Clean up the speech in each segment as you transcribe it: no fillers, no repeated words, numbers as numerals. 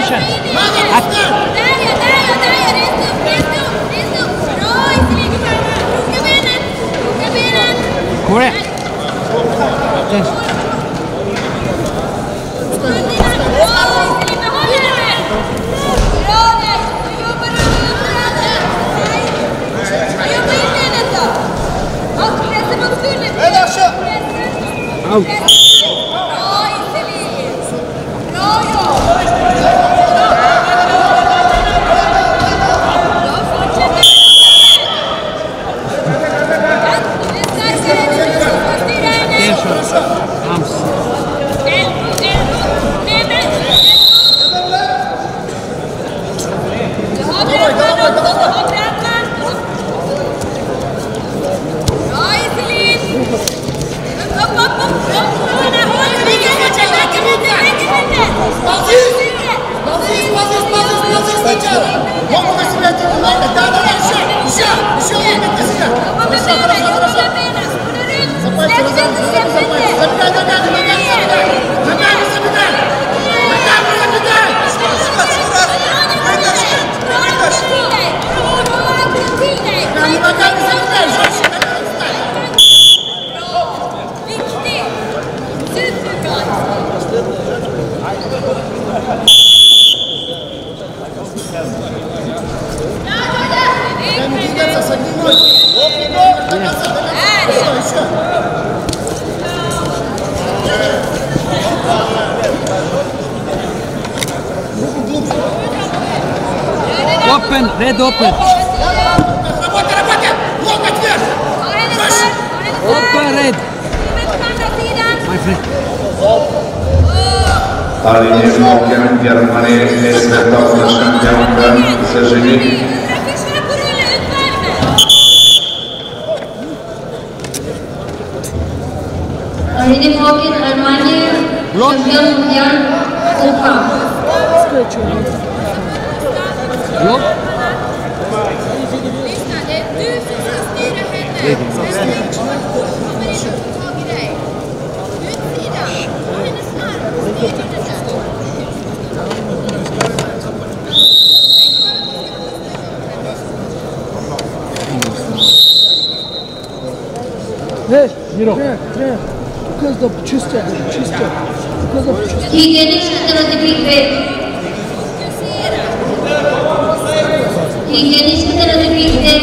Attention. Correct. Attention. Out. Open, red open. Open red. My friend. Alinea Mokian, Germany, Esmeralda, Champion, Sajini. Alinea Mokian, Germany, Champion, Opa. Blok. Miro. Чисто. Higienische certificaat. Higienische certificaat.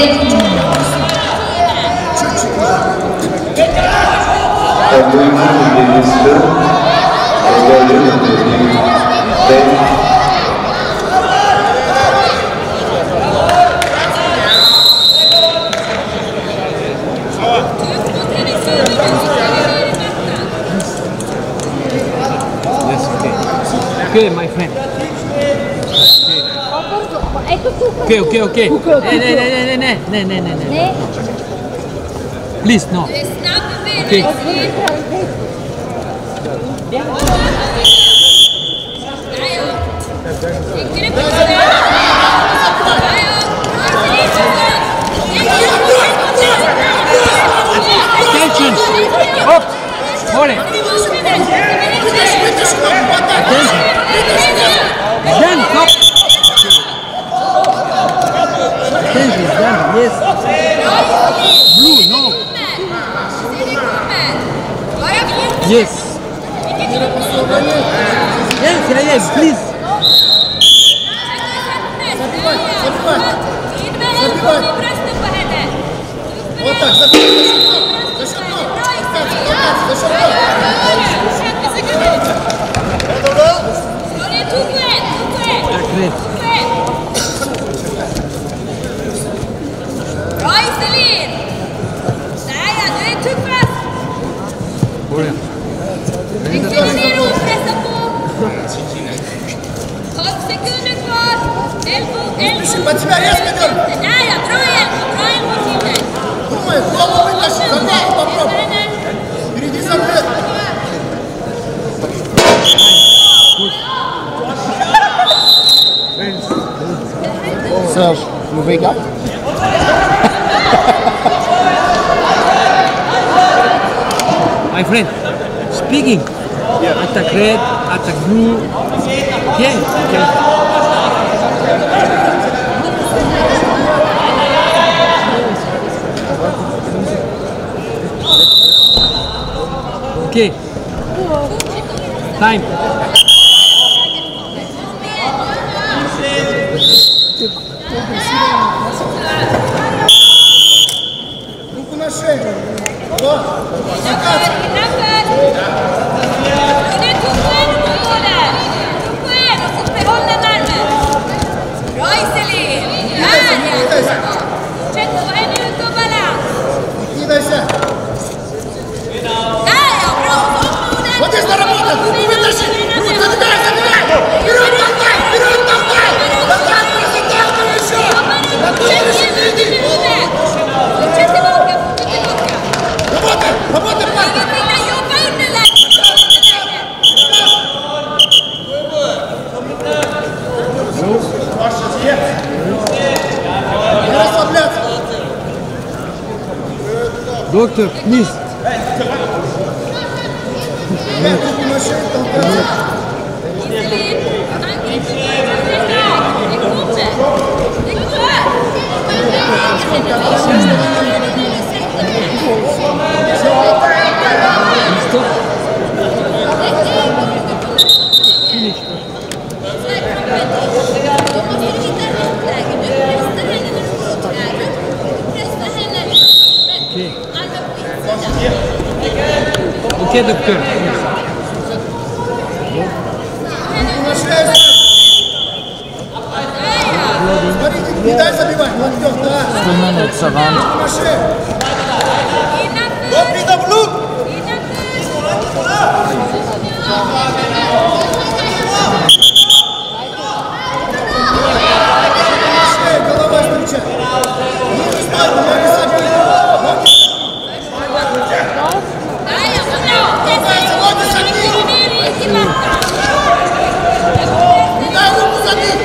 Okay, my friend. Okay. No. Please, no. Okay. Attention. Up. Hold it. Attention. Done. Stop. Attention. Done. Yes. Blue. No. Yes. Yes. Please. Вот так, за Под тебя резко идет. Да, я троем мужчина. Думай, голову вытащи, забрал, попробуй. Впереди запрет. Serge, you wake up? My friend, speaking. Yeah. Attack red, attack blue. Okay, okay. Okay. Time. Руку на шею. Вот. Кидайся. Вот здесь наработай. Руку вытащи. Руку забегай, забегай. Вперед толкай, вперед толкай. Толкай, заталкивай еще. Готовишь, иди. Работай, работай, парень. Не расслабляться. Доктор, please. Опять руку на шею толкаться. Stop. Finish. Okay, доктор. Руку на шею. Смотрите, не дай забивать. Локтем, да. Руку на шею. Вот, видно, блуд. Шею, голова встречай. Ниже спайку, ноги согни. Ноги согни. Не дай руку забить.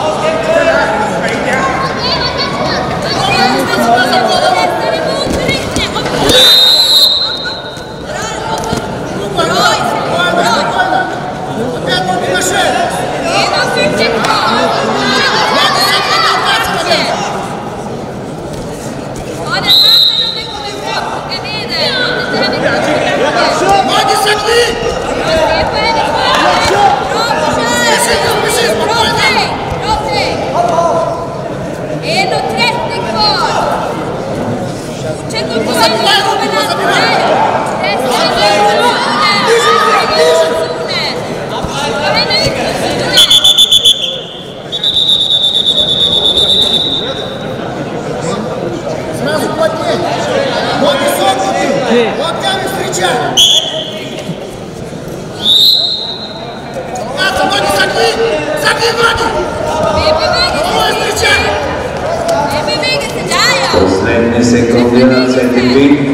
Спокойно. Опять руки на шею. Ноги согни. Спеши, спокойно. 1:30 kvar. Fortsätt upp på Сразу плотнее. Ноги согнуты. Локтями встречай. Ноги согни. Согни ноги. Головой встречай. Последние секунды на центре.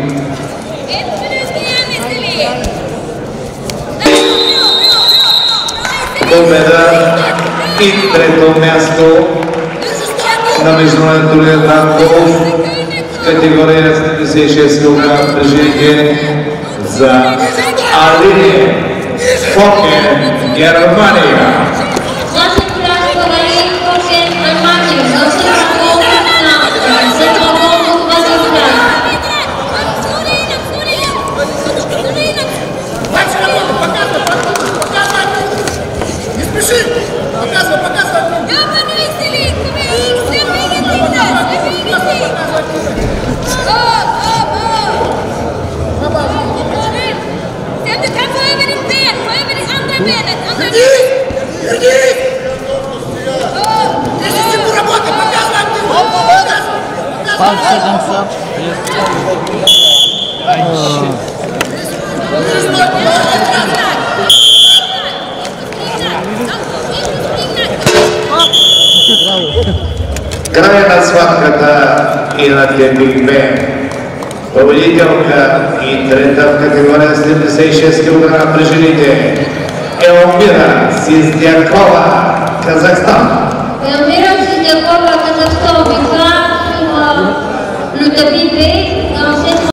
Победа и трето място на международния турнир Гранд-Голф в категория 76 кг при жените за Алине Фокен, Германия. Дальше работай, показывай. Не спеши. Показывай. Вернись. 10 секунд работай, показывай. Крайна схватката и на Биг Бен. Победителка и трета в категория 76 кг при жените Елмира Сиздякова, Казахстан. Елмира Сиздякова, Казахстан, victoire sur le tapis B dans cette